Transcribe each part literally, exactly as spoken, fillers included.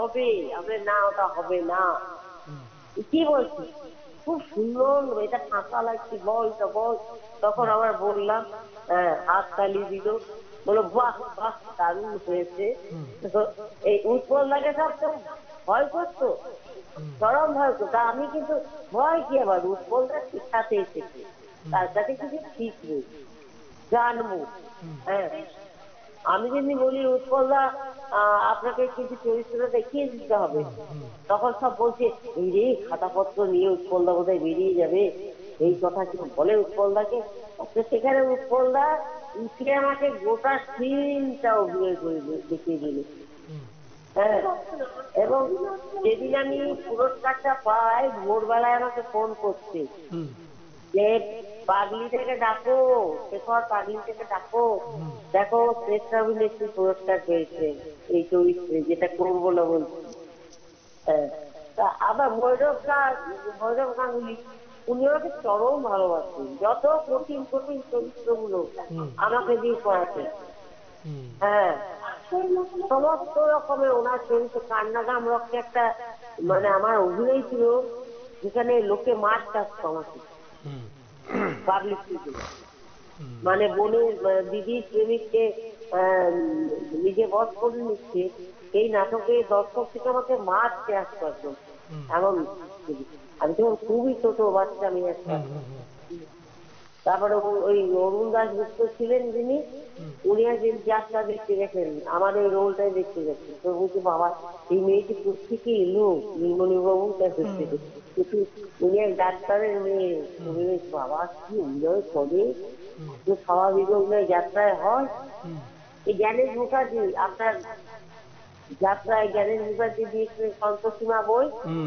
হবে, আমরা না ওটা হবে না। কি বলছি, খুব সুন্দর, এটা ফাঁকা লাগছে, বল তো বল। তখন আবার বললাম, হ্যাঁ, হাত তালি দিল, বলো বাহ বাহ দারুণ হয়েছে। এই উৎপল লাগে সব তো ভয় করতো, চরম ভয় করতো। আমি কিন্তু ভয় কি, আবার উৎপলটা শিখাতে এসেছি, তার কাছে কিছু শিখবো, জানবো। হ্যাঁ, আমি যদি বলি উৎপলদা আপনাকে কিন্তু চরিত্রটা দেখিয়ে দিতে হবে, তখন সব বলছে এই রে খাতাপত্র নিয়ে উৎপলদা বোধহয় বেরিয়ে যাবে, এই কথা কেউ বলে উৎপলদাকে। সেখানে উৎপলদা উঠে আমাকে গোটা সিনটা অভিনয় করে দেখিয়ে দিল। হ্যাঁ, এবং যেদিন আমি পুরস্কারটা পাই, ভোরবেলায় আমাকে ফোন করছে যে পাগলি থেকে ডাকো, শেখর পাগলি থেকে ডাকো, দেখো শ্রেষ্ঠ অভিনেত্রী পুরস্কার পেয়েছে এই চরিত্রে, যেটা করবো না বলছি। হ্যাঁ, তা আবার ভৈরব ভৈরব গাঙ্গুলি, উনি আমাকে চরম ভালোবাসেন, যত কঠিন কঠিন চরিত্রগুলো আমাকে দিয়ে করাতেন। হ্যাঁ, সমস্ত রকমের ওনার চরিত্র, কান্নাগাম রক্তে একটা মানে আমার অভিনয় ছিল, যেখানে লোকে মাছ চাচ্ছে আমাকে, পাবলিক মানে বোনের দিদির প্রেমিককে নিজে বধ করে নিচ্ছে, এই নাটকে দর্শক থেকে আমাকে মারতে আসতো একদম এমন। আমি তখন খুবই ছোট বাচ্চা, আমি একটা। তারপরে ওই অরুণ দাস গুপ্ত ছিলেন যিনি, উনি একদিন যাত্রা দেখতে গেছেন, আমার ওই রোলটাই দেখতে গেছেন। তো বলছি বাবা এই মেয়েটি কোথেকে এলো নীলমণি বাবুর কাছে থেকে, কিন্তু উনি এক ডাক্তারের মেয়ে। বাবা কি অভিনয় করে, স্বাভাবিক অভিনয় যাত্রায় হয়। এই জ্ঞানেশ মুখার্জি, আপনার যাত্রায় জ্ঞানেশ মুখার্জি দিয়েছিলেন সন্তোষীমা বই,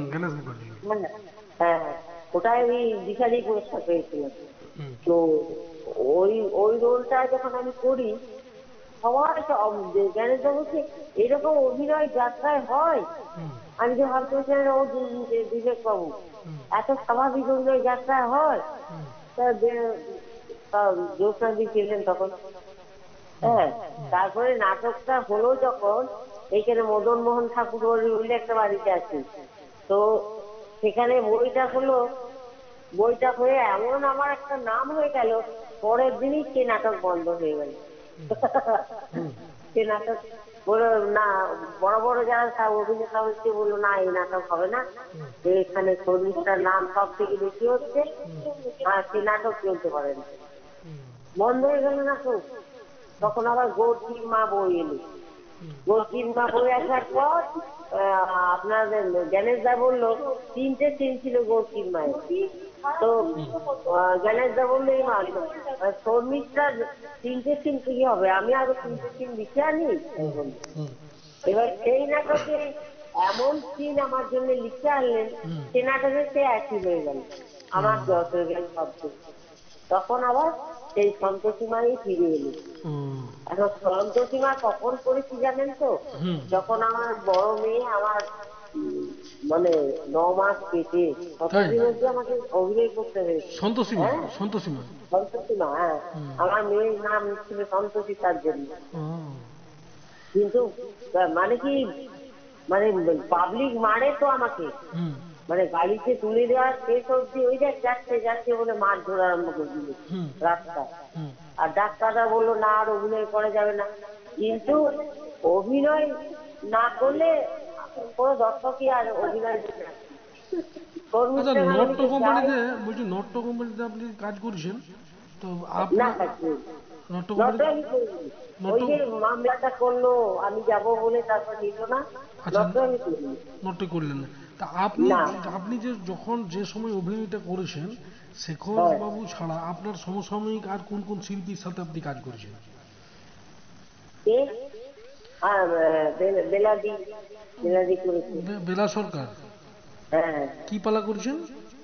হ্যাঁ হ্যাঁ, ওটাই ওই বিশালী পুরস্কার পেয়েছিলেন। তো ওই ওই রোলটা যখন আমি করি, সবাই জ্ঞানেশ বাবুকে এরকম অভিনয় যাত্রায় হয়। আমি যে ভাবতে পারছিলাম ও বিবেক বাবু এত স্বাভাবিক অভিনয় যাত্রায় হয়, জ্যোৎস্নাদি ছিলেন তখন। হ্যাঁ, তারপরে নাটকটা হলো যখন, এইখানে মদন মোহন ঠাকুর বলে একটা বাড়িতে আছে, তো সেখানে বইটা হলো, বইটা হয়ে এমন আমার একটা নাম হয়ে গেল, পরের দিনই সে নাটক বন্ধ হয়ে গেল। সে নাটক বললো না, বড় বড় যারা অভিনেতা হচ্ছে বললো না এই নাটক হবে না, এখানে শর্মিষ্ঠার নাম সব থেকে বেশি হচ্ছে, আর সে নাটক চলতে পারে না, বন্ধ হয়ে গেল নাটক। তখন আবার গৌরীর মা বই এলো, গৌরীর মা বই আসার পর আপনাদের জ্ঞানেশ দা বললো, তিনটে সিন ছিল গৌরীর মায়ের, তো জ্ঞানেশ দা বললো এই মা শর্মিষ্ঠার তিনটে সিন কি হবে, আমি আরো তিনটে সিন লিখে আনি। এবার সেই নাটকে এমন সিন আমার জন্য লিখে আনলেন, সে নাটকে সে একই হয়ে গেল, আমার জয় হয়ে গেল শব্দ। তখন আবার সেই সন্তোষীমাই ফিরে এলো। এখন সন্তোষীমা কখন করেছি জানেন তো, যখন আমার বড় মেয়ে আমার মানে ন মাস পেটে, ততদিন অব্দি আমাকে অভিনয় করতে হয়েছে। সন্তোষীমা, সন্তোষীমা, সন্তোষীমা, হ্যাঁ, আমার মেয়ের নাম ছিল সন্তোষী তার জন্য। কিন্তু মানে কি, মানে পাবলিক মারে তো আমাকে, মানে গাড়িতে তুলে দেওয়ার শেষ অব্দি ওই দেখ যাচ্ছে যাচ্ছে বলে মার ধরে আরম্ভ করে দিল রাস্তায়। আর ডাক্তাররা বললো না আর অভিনয় করা যাবে না, কিন্তু অভিনয় না করলে কোনো দর্শকই আর অভিনয় দেবে না। নট্য কোম্পানিতে বলছি, নট্য কোম্পানিতে আপনি কাজ করছেন তো আপনার নট্য কোম্পানি ওই যে মামলাটা করলো, আমি যাব বলে তারপর নিল না, নট্য করলেন না। তা আপনি আপনি যে যখন যে সময় অভিনয়টা করেছেন, শেখর বাবু ছাড়া আপনার সমসাময়িক আর কোন কোন শিল্পীর সাথে আপনি কাজ করেছেন? বেলা সরকার, কি পালা করেছেন?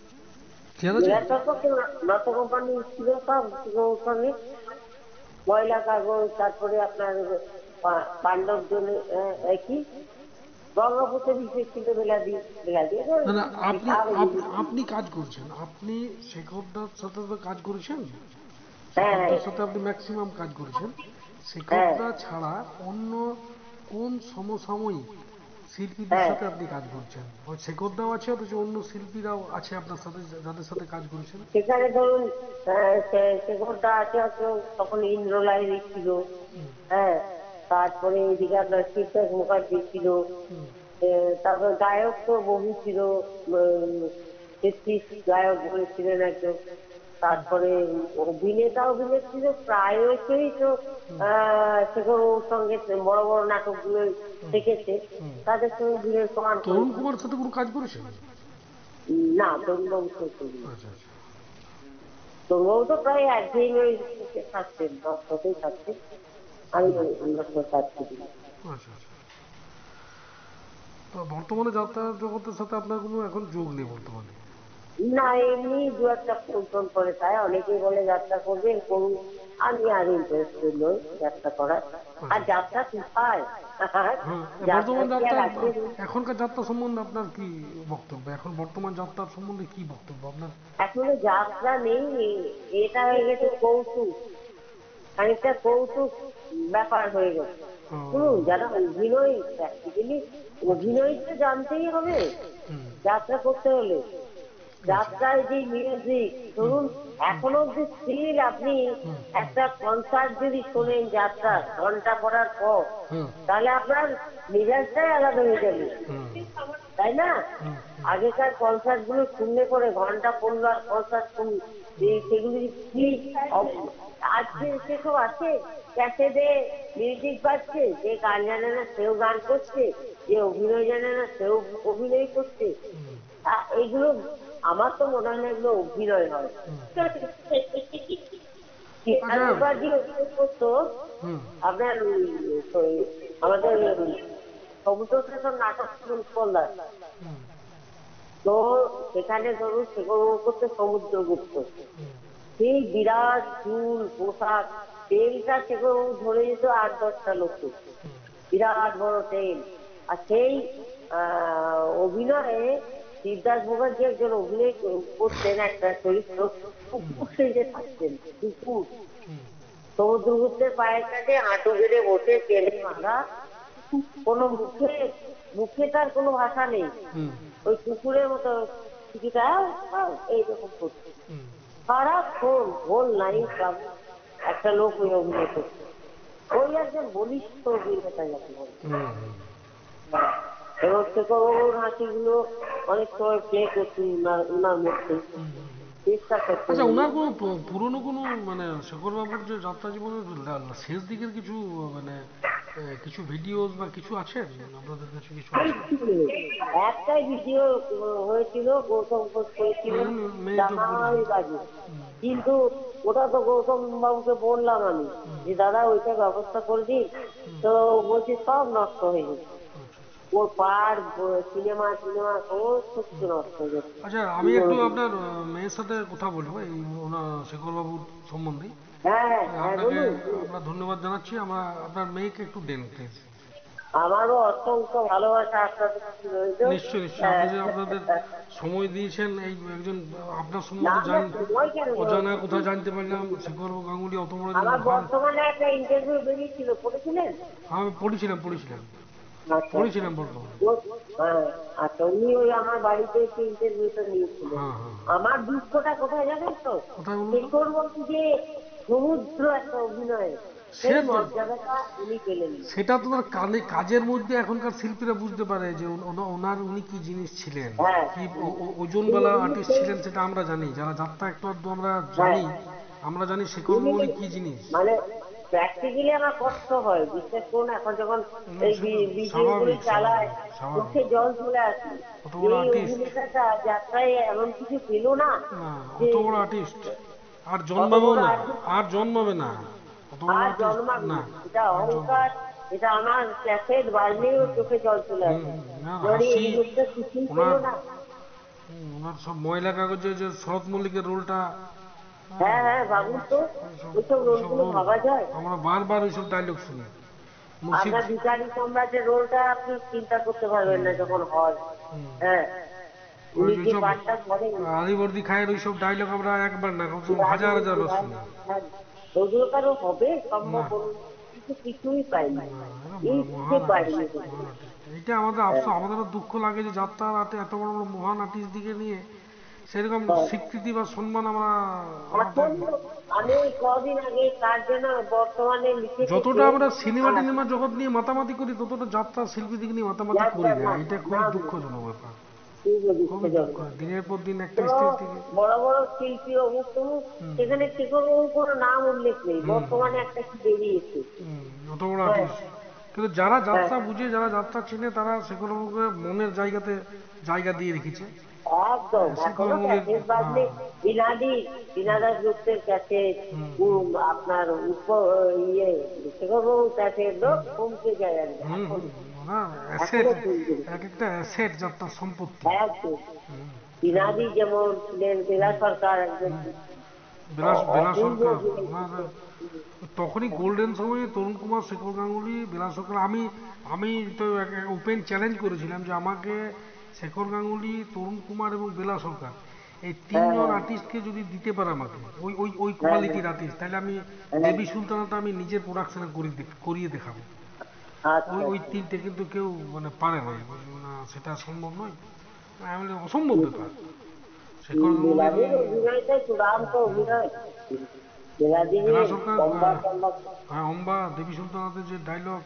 নট্য কোম্পানি ছিল সব সঙ্গে, ময়লা কাগজ, তারপরে আপনার পাণ্ডব জন্য কি গঙ্গাপুত্র বিশেষ ছিল বেলাদি। বেলাদি আপনি কাজ করছেন, আপনি শেখরদার সাথে তো কাজ করেছেন, শেখরদার সাথে আপনি ম্যাক্সিমাম কাজ করেছেন। শেখরদা ছাড়া অন্য কোন সমসাময়িক শিল্পীদের সাথে আপনি কাজ করছেন, ওই শেখরদাও আছে অথচ অন্য শিল্পীরাও আছে আপনার সাথে যাদের সাথে কাজ করেছেন? সেখানে ধরুন আহ, সে- শেখরদা আছে হয়তো তখন ইন্দ্রলাইন ছিল, হ্যাঁ, তারপরে এদিকে আপনার শিবদাস মুখার্জি ছিল, আহ, তারপর গায়ক তো বহু ছিল, উম, তেত্রিশ গায়ক বলেছিলেন একজন। তারপরে অভিনেতা অভিনেত্রী তো প্রায়শই তো আহ শেখর বাবুর সঙ্গে বড় বড় নাটকগুলো দেখেছে, তাদের সঙ্গে ভিড়ের প্রমাণ তরুণ করেছে। কুমার সাথে কোনো কাজ করেছেন? না, তরুণবাবু তো করিনি। আচ্ছা আচ্ছা। তরুণবাবু তো প্রায় একঘেয়েমি ওই থাকতেন, দশটাতেই থাকতেন, আমি দশটার কাজ করি। আচ্ছা আচ্ছা। তো বর্তমানে যাত্রার জগতের সাথে আপনার কোনো এখন যোগ নেই বর্তমানে? না, এমনি দু একটা ফোন করে, তাই অনেকেই বলে যাত্রা করবেন, করুন, আমি আর ইন্টারেস্টেড নই যাত্রা করার। আর যাত্রা কোথায়, হ্যাঁ, যাত্রা বর্তমান কি আর যাত্রা, আছে? এখনকার যাত্রা সম্বন্ধে আপনার কি বক্তব্য? এখন বর্তমান যাত্রার সম্বন্ধে কি বক্তব্য আপনার? আসলে যাত্রা নেই, এটা হয়ে গেছে কৌতুক, খানিকটা কৌতুক ব্যাপার হয়ে গেছে। শুনুন, যারা অভিনয় প্র্যাকটিক্যালি অভিনয় তো জানতেই হবে যাত্রা করতে হলে। যাত্রায় যে মিউজিক, ধরুন এখন অব্দি স্টিল আপনি একটা কনসার্ট যদি শোনেন যাত্রা ঘন্টা পড়ার পর, তাহলে আপনার মেজাজটাই আলাদা হয়ে যাবে, তাই না? আগেকার কনসার্ট গুলো শুনলে পরে ঘন্টা পড়লো আর কনসার্ট শুনি, সেগুলি কি আজকে সেসব আছে? ক্যাসেটে মিউজিক বাজছে, যে গান জানে না সেও গান করছে, যে অভিনয় জানে না সেও অভিনয় করছে। এইগুলো আমার তো মনে হয় না এগুলো অভিনয় হয়। আগেকার যে অভিনয় করতো আপনার আমাদের সমুদ্র শেখর নাটক করলাম, তো সেখানে ধরুন সেগুলো করতে সমুদ্রগুপ্ত, সেই বিরাট চুল পোশাক, তেলটা সেগুলো ধরে যেত আট দশটা লোককে, বিরাট বড় তেল। আর সেই আহ অভিনয়ে শিবদাস মুখার্জি একজন অভিনয় করতেন, একটা চরিত্র কুকুর সেজে থাকতেন, কুকুর। সমুদ্রগুপ্তের পায়ের কাছে হাঁটু গেড়ে বসে, তেলে মারা, কোনো মুখে মুখে তার কোনো ভাষা নেই, ওই কুকুরের মতো কিছুটা এইরকম করছে সারাক্ষণ। ভোল নাই বাবু একটা লোক ওই অভিনয় করছে, ওই একজন বলিষ্ঠ অভিনেতা যাকে বলে। এবং শেখর হাসিগুলো অনেক সময় প্লে করছি উনার মধ্যে, চেষ্টা করতে। আচ্ছা, ওনার কোনো পুরনো কোনো মানে শেখর বাবুর যে যাত্রা জীবনের শেষ দিকের কিছু মানে কিছু ভিডিওস বা কিছু আছে আপনাদের কাছে? কিছু আছে? একটাই ভিডিও হয়েছিল, গৌতম ঘোষ করেছিলেন জামাই বাজি, কিন্তু ওটা তো গৌতম বাবুকে বললাম আমি যে দাদা ওইটা ব্যবস্থা করে দিন, তো বলছি সব নষ্ট হয়ে গেছে, ওর পার সিনেমা সিনেমা সমস্ত নষ্ট হয়ে গেছে। আচ্ছা, আমি একটু আপনার মেয়ের সাথে কথা বলবো এই ওনার শেখর বাবুর সম্বন্ধে। হ্যাঁ, আপনাকে আমরা ধন্যবাদ জানাচ্ছি। আমরা আপনার মেয়েকে একটু দেন প্লিজ। আমারও অসংখ্য ভালোবাসা আপনাদের কাছে রইল। নিশ্চয়ই নিশ্চয়ই, আপনি যে আপনাদের সময় দিয়েছেন, এই একজন আপনার সম্বন্ধে জান অজানা কথা জানতে পারলাম। শেখর গাঙ্গুলি অত বড় আমার বর্তমানে একটা ইন্টারভিউ বেরিয়েছিল, পড়েছিলেন? আমি পড়েছিলাম পড়েছিলাম পড়েছিলাম বর্তমানে। হ্যাঁ, আচ্ছা, উনি ওই আমার বাড়িতে একটি ইন্টারভিউটা নিয়েছিলেন। আমার দুঃখটা কোথায় জানেন তো, শেখর বাবু যে সমুদ্র একটা অভিনয়, সেই মর্যাদাটা উনি পেলেন। সেটা তো কানে কাজের মধ্যে এখনকার শিল্পীরা বুঝতে পারে যে ওনার উনি কি জিনিস ছিলেন, কি ওজনওয়ালা আর্টিস্ট ছিলেন, সেটা আমরা জানি যারা যাত্রা একটু আধটু আমরা জানি। আমরা জানি শেখর বাবু কি জিনিস। মানে প্র্যাকটিক্যালি আমার কষ্ট হয়, বিশ্বাস করুন, এখন যখন এই ভিডিওগুলো চালায় চোখে জল চলে আসে। এই অভিনেতাটা যাত্রায় এমন কিছু পেল না, অত বড় আর্টিস্ট আর জন্মাবেও না, আর জন্মাবে না, আর জন্মাবে না। এটা অহংকার, এটা আমার ক্যাসেট বাজলেও চোখে জল চলে আসে। ওনার সব ময়লা কাগজে যে শরৎ মল্লিকের রোলটা, হ্যাঁ হ্যাঁ ভাবুন তো, ওইসব রোলগুলো ভাবা যায়? আমরা বারবার ওইসব ডায়লগ শুনি। আপনার ভিখারি সম্রাটের রোলটা আপনি চিন্তা করতে পারবেন না যখন হয়। হ্যাঁ, আলিবর্দি খায়ের ওইসব ডায়লগ আমরা একবার না হাজার হাজার বার শুনি। ওগুলো কারো হবে সম্ভব? কিন্তু কিছুই পাইনি, এই পাইনি। এটা আমাদের আফসোস, আমাদেরও দুঃখ লাগে যে যাত্রার হাটে এত বড় বড় মহান আর্টিস্ট দিকে নিয়ে সেরকম স্বীকৃতি বা সম্মান আমরা আমি কদিন আগে কার জন্য বর্তমানে লিখে যতটা আমরা সিনেমা টিনেমা জগৎ নিয়ে মাতামাতি করি ততটা যাত্রা শিল্পী দিকে নিয়ে মাতামাতি করি না। এটা খুবই দুঃখজনক ব্যাপার, খুবই দুঃখ। দিনের পর দিন একটা স্টেজ থেকে বড় বড় শিল্পী অমুক তমুক সেখানে কোনো নাম উল্লেখ নেই, বর্তমানে একটা কি বেরিয়েছে অত বড় আর্টিস্ট। কিন্তু যারা যাত্রা বুঝে, যারা যাত্রা চেনে, তারা সেগুলো মনের জায়গাতে জায়গা দিয়ে রেখেছে। একদম এখনো ক্যাসেট বাজলে বিনাদি বিনাদাস গুপ্তের ক্যাসেট, আপনার ইয়ে সেগুলো ক্যাসেট লোক কমতে যায় এক একটা অ্যাসেট যাত্রার সম্পত্তি। বিনাদি যেমন ছিলেন, বেলা সরকার একজন, বেলা বেলা সরকার তখনই গোল্ডেন সময়ে তরুণ কুমার, শেখর গাঙ্গুলি, বেলা সরকার। আমি আমি তো ওপেন চ্যালেঞ্জ করেছিলাম যে আমাকে শেখর গাঙ্গুলি, তরুণ কুমার এবং বেলা সরকার এই তিনজন আর্টিস্টকে যদি দিতে পারে আমাকে, ওই ওই ওই কোয়ালিটির আর্টিস্ট, তাহলে আমি দেবী সুলতানাটা আমি নিজের প্রোডাকশনে করিয়ে দেখাবো। ওই ওই তিনটে কিন্তু কেউ মানে পারে না, সেটা সম্ভব নয়, অসম্ভব ব্যাপার। শেখর গাঙ্গুলি, বেলা সরকার, হ্যাঁ অম্বা, দেবী সুলতানাতে যে ডায়লগ,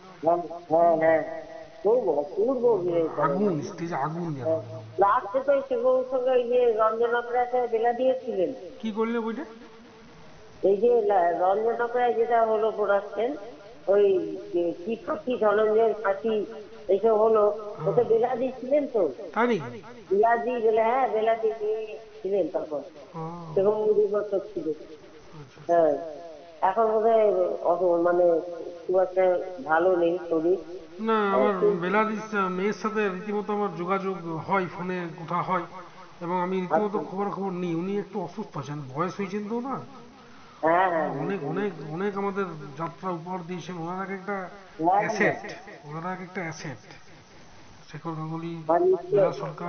আগুন স্টেজে আগুন। লাস্টে তো সেগুলোর সঙ্গে ইয়ে রঞ্জন অপরাধে বেলা দিয়েছিলেন। কি করলে বইটা? এই যে রঞ্জন অপরাধ যেটা হলো প্রোডাকশন, ওই কি ফাঁকি, ধনঞ্জয়ের ফাঁকি, এইসব হলো, ওতে বেলা দিয়েছিলেন তো। তাই নাকি? বেলাদি বেলা, হ্যাঁ বেলাদি ছিলেন তখন, সেরকম পরিবর্তন ছিল। হ্যাঁ এখন বোধহয় মানে খুব একটা ভালো নেই শরীর। না, আমার বেলাদি মেয়ের সাথে রীতিমতো আমার যোগাযোগ হয়, ফোনে কথা হয়, এবং আমি রীতিমতো খবর খবর নিই। উনি একটু অসুস্থ আছেন, বয়স হয়েছেন তো না, অনেক অনেক অনেক আমাদের যাত্রা উপহার দিয়েছেন। ওনার এক একটা অ্যাসেট, ওনার এক একটা অ্যাসেট। শেখর গাঙ্গুলি, বেলা সরকার,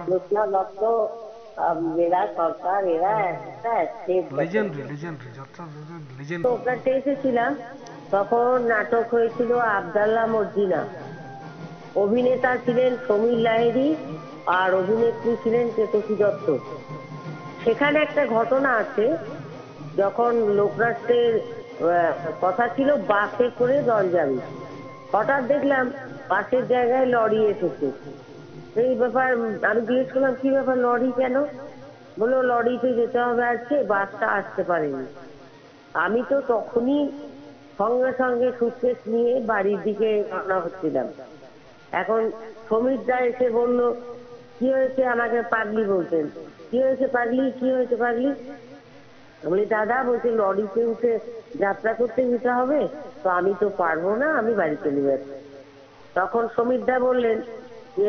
বেলা সরকার এরা লেজেন্ডারি লেজেন্ডারি যাত্রা লেজেন্ড। ওখানে এসেছিলাম তখন নাটক হয়েছিল আবদাল্লাহ মর্জিনা, অভিনেতা ছিলেন সমীর লাহিড়ী আর অভিনেত্রী ছিলেন কেতকী দত্ত। সেখানে একটা ঘটনা আছে, যখন লোকনাট্যের কথা ছিল বাসে করে দল যাবে, হঠাৎ দেখলাম বাসের জায়গায় লরি এসেছে। এই ব্যাপার আমি জিজ্ঞেস করলাম কি ব্যাপার, লরি কেন? বললো লরিতে যেতে হবে আজকে, বাসটা আসতে পারেনি। আমি তো তখনই সঙ্গে সঙ্গে সুটকেস নিয়ে বাড়ির দিকে রওনা হচ্ছিলাম। এখন সমীর দা এসে বলল কি হয়েছে, আমাকে পাগলি বলতেন। কি হয়েছে পাগলি, কি হয়েছে পাগলি? বলি দাদা, বলছে লরিতে উঠে যাত্রা করতে যেতে হবে, তো আমি তো পারবো না, আমি বাড়ি চলে যাচ্ছি। তখন সমীর দা বললেন যে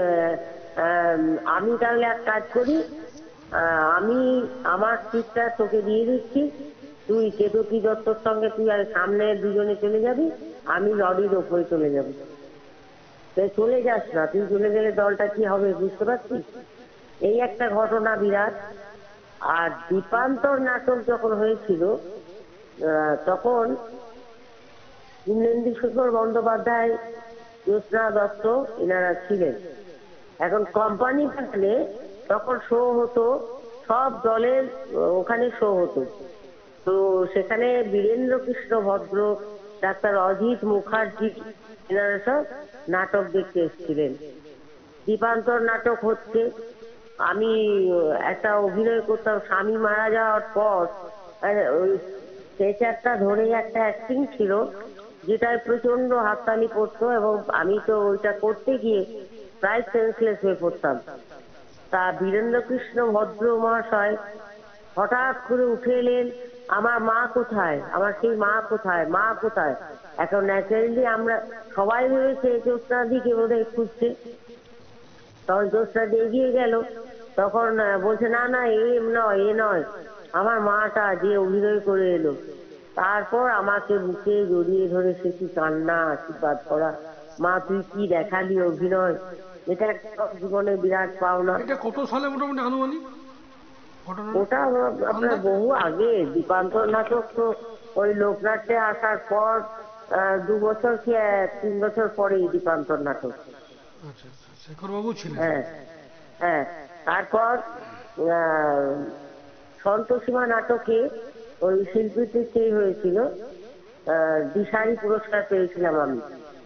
আমি তাহলে এক কাজ করি, আমি আমার সিটটা তোকে দিয়ে দিচ্ছি, তুই কেতকী দত্তর সঙ্গে তুই আর সামনে দুজনে চলে যাবি, আমি লরির ওপরে চলে যাবো। তুই চলে যাস না, তুই চলে গেলে দলটা কি হবে বুঝতে পারছিস? এই একটা ঘটনা বিরাট। আর দীপান্তর নাটক যখন হয়েছিল তখন ইন্দ্রেন্দ্রশেখর বন্দ্যোপাধ্যায়, জ্যোৎস্না দত্ত এনারা ছিলেন। এখন কোম্পানি থাকলে তখন শো হতো, সব দলের ওখানে শো হতো। তো সেখানে বীরেন্দ্র কৃষ্ণ ভদ্র, ডাক্তার অজিত মুখার্জি এনারা সব নাটক দেখতে এসেছিলেন। দীপান্তর নাটক হচ্ছে, আমি একটা অভিনয় করতাম। স্বামী মারা যাওয়ার পর ওই স্ট্রেচারটা ধরে একটা অ্যাক্টিং ছিল, যেটায় প্রচন্ড হাততালি পড়তো, এবং আমি তো ওইটা করতে গিয়ে প্রায় সেন্সলেস হয়ে পড়তাম। তা বীরেন্দ্র কৃষ্ণ ভদ্র মহাশয় হঠাৎ করে উঠে এলেন, আমার মা কোথায়, আমার সেই মা কোথায়, মা কোথায়? এখন ন্যাচারালি আমরা সবাই ভেবেছে জ্যোৎস্না দিকে বোধহয় খুঁজছে। তখন জ্যোৎস্না এগিয়ে গেল, তখন বলছে না না এ নয়, এ নয়, আমার মাটা যে অভিনয় করে এলো। তারপর আমাকে বুকে জড়িয়ে ধরে সে কি কান্না, আশীর্বাদ করা, মা তুই কি দেখালি অভিনয়, এটা একটা জীবনে বিরাট পাওনা। এটা কত সালে মোটামুটি আনুমানিক? ওটা আপনার বহু আগে। দীপান্তর নাটক তো ওই লোকনাট্যে আসার পর দু বছর কি তিন বছর পরেই দীপান্তর নাটক। আচ্ছা, শেখর বাবু ছিলেন। হ্যাঁ হ্যাঁ তারপর সন্তোষীমা নাটকে ওই শিল্পীটি সেই হয়েছিল, দিশারি পুরস্কার পেয়েছিলাম আমি।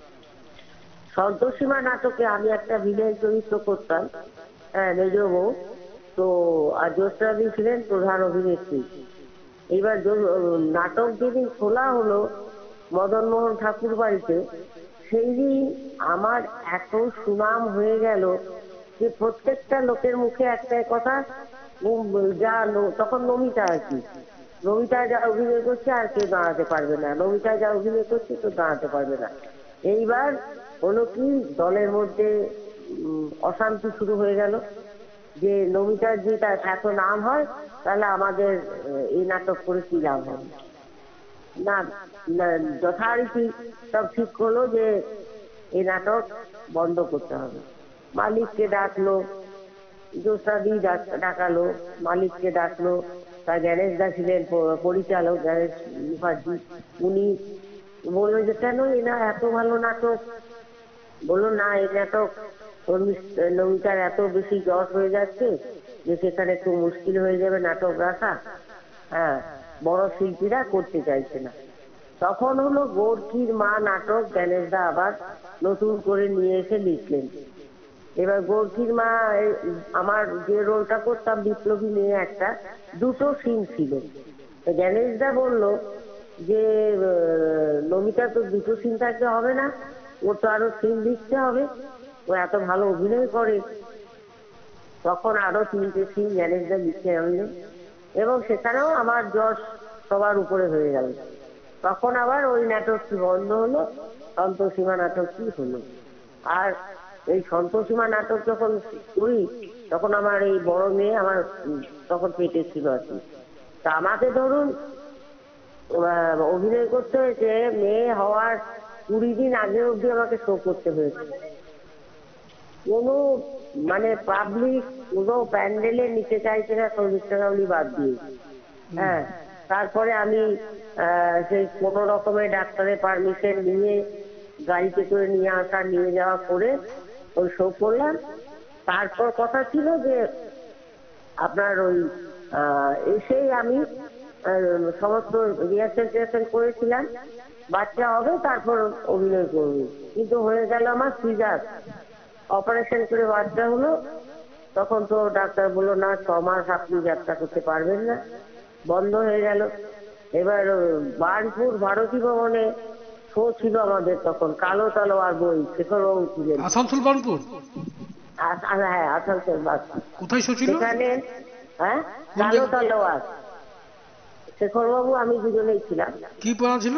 সন্তোষীমা নাটকে আমি একটা ভিলেন চরিত্র করতাম, হ্যাঁ মেজ বউ। তো আর জ্যোৎস্নাদি ছিলেন প্রধান অভিনেত্রী। এইবার নাটক যেদিন খোলা হলো মদন মোহন ঠাকুর বাড়িতে, সেই দিন আমার এত সুনাম হয়ে গেল যে প্রত্যেকটা লোকের মুখে একটাই কথা, যা তখন নমিতা আর কি, নমিতা যা অভিনয় করছে আর কেউ দাঁড়াতে পারবে না, নমিতা যা অভিনয় করছে কেউ দাঁড়াতে পারবে না। এইবার হলো কি দলের মধ্যে অশান্তি শুরু হয়ে গেল যে নমিতার যে তার এত নাম হয় তাহলে আমাদের এই নাটক করে কি লাভ হবে না। যথারীতি সব ঠিক করলো যে এই নাটক বন্ধ করতে হবে। মালিককে ডাকলো, জ্যোৎস্নাদি ডাকালো, মালিককে ডাকলো, তা গণেশ দা ছিলেন পরিচালক, গণেশ মুখার্জি। উনি বললো যে কেন এই না এত ভালো নাটক, বললো না এই নাটক নমিতার এত বেশি জট হয়ে যাচ্ছে যে সেখানে একটু মুশকিল হয়ে যাবে নাটক রাখা, হ্যাঁ বড় শিল্পীরা করতে চাইছে না। তখন হলো গোর্খির মা নাটক গণেশ দা আবার নতুন করে নিয়ে এসে লিখলেন। এবার গোর্খির মা আমার যে রোলটা করতাম বিপ্লবী মেয়ে একটা, দুটো সিন ছিল। গণেশ দা বললো যে নমিতা তো দুটো সিন থাকতে হবে না, ওর তো আরো সিন লিখতে হবে, ও এত ভালো অভিনয় করে। তখন আরো তিনটে সিন গণেশ দা লিখে আনলেন এবং সেখানেও আমার যশ সবার উপরে হয়ে গেল। তখন আবার ওই নাটকটি বন্ধ হলো, সন্তোষীমা নাটকটি হলো। আর এই সন্তোষীমা নাটক যখন করি তখন আমার এই বড় মেয়ে আমার তখন পেটে ছিল আর কি। তা আমাকে ধরুন অভিনয় করতে হয়েছে মেয়ে হওয়ার কুড়ি দিন আগে অব্দি আমাকে শো করতে হয়েছে। কোনো মানে পাবলিক কোনো প্যান্ডেলে নিতে চাইছে না সৌমিত্রাগাউলি বাদ দিয়ে। হ্যাঁ তারপরে আমি সেই কোনো রকমের ডাক্তারের পারমিশন নিয়ে গাড়িতে করে নিয়ে আসা নিয়ে যাওয়া করে ওই শো করলাম। তারপর কথা ছিল যে আপনার ওই এসেই আমি সমস্ত রিহার্সেল টিহার্সেল করেছিলাম, বাচ্চা হবে তারপর অভিনয় করবো, কিন্তু হয়ে গেল আমার সিজার, অপারেশন করে বাচ্চা হলো। তখন তো ডাক্তার বললো না ছ মাস আপনি যাত্রা করতে পারবেন না, বন্ধ হয়ে গেল। এবার বার্নপুর ভারতী ভবনে শো ছিল আমাদের তখন, কালো তলোয়ার বই, শেখর বাবু ছিলেন। আসানসোল বার্নপুর? হ্যাঁ আসানসোল বার্নপুর। কোথায় শো ছিল? সেখানে হ্যাঁ কালো তলোয়ার, শেখর বাবু আমি দুজনেই ছিলাম। কি পালা ছিল?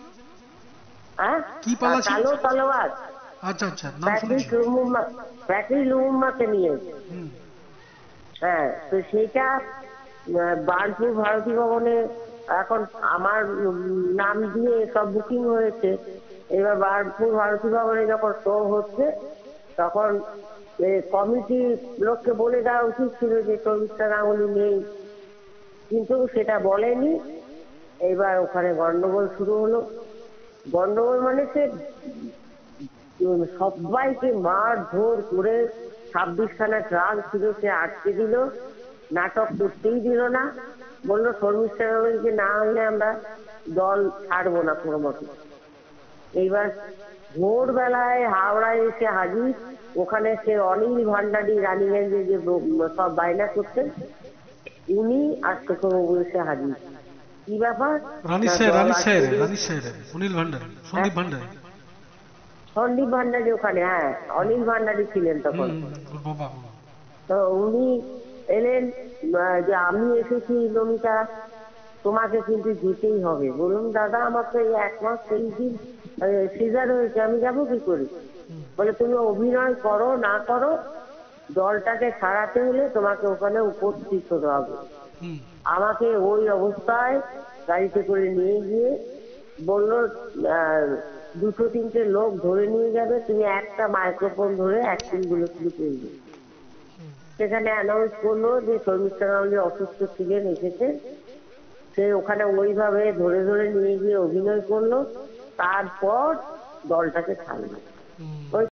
হ্যাঁ কি পালা ছিল? কালো তলোয়ার। আচ্ছা আচ্ছা, প্যাট্রিক লুমুম্বাকে নিয়ে। হ্যাঁ তো সেইটা বার্নপুর ভারতী ভবনে এখন আমার নাম দিয়ে সব বুকিং হয়েছে। এবার বার্নপুর ভারতী ভবনে যখন শো হচ্ছে তখন কমিটি লোককে বলে দেওয়া উচিত ছিল যে সৌমিত্রা গাঙ্গুলি নেই, কিন্তু সেটা বলেনি। এবার ওখানে গন্ডগোল শুরু হলো। গন্ডগোল মানে সে সবাইকে মার ধর করে ছাব্বিশখানা ট্রাক ছিল সে আটকে দিল, নাটক করতেই দিল না, বললো শর্মিষ্ঠা গাঙ্গুলিকে না হলে আমরা দল ছাড়বো না কোনো মতো। এইবার ভোরবেলায় হাওড়ায় এসে হাজির, ওখানে সে অনিল ভান্ডারী রানীগঞ্জে যে সব বায়না করতেন উনি আর শেখর বাবু এসে হাজির। কি ব্যাপার? সন্দীপ ভান্ডারী ওখানে, হ্যাঁ অনিল ভান্ডারী ছিলেন তখন। তো উনি এলেন যে আমি এসেছি নমিতা, তোমাকে কিন্তু যেতেই হবে। বলুন দাদা আমার তো এই এক মাস তেইশ দিন সিজার হয়েছে, আমি যাবো কি করে? বলে তুমি অভিনয় করো না করো, দলটাকে ছাড়াতে হলে তোমাকে ওখানে উপস্থিত হতে হবে। আমাকে ওই অবস্থায় গাড়িতে করে নিয়ে গিয়ে বললো দুটো তিনটে লোক ধরে নিয়ে যাবে, তুমি একটা মাইক্রোফোন ধরে অ্যাক্টিং গুলো শুরু করবে। সেখানে অ্যানাউন্স করলো যে সৌমিত্রা গাঙ্গুলি অসুস্থ ছিলেন, এসেছে। সে ওখানে ওইভাবে ধরে ধরে নিয়ে গিয়ে অভিনয় করলো, তারপর দলটাকে ছাড়লো।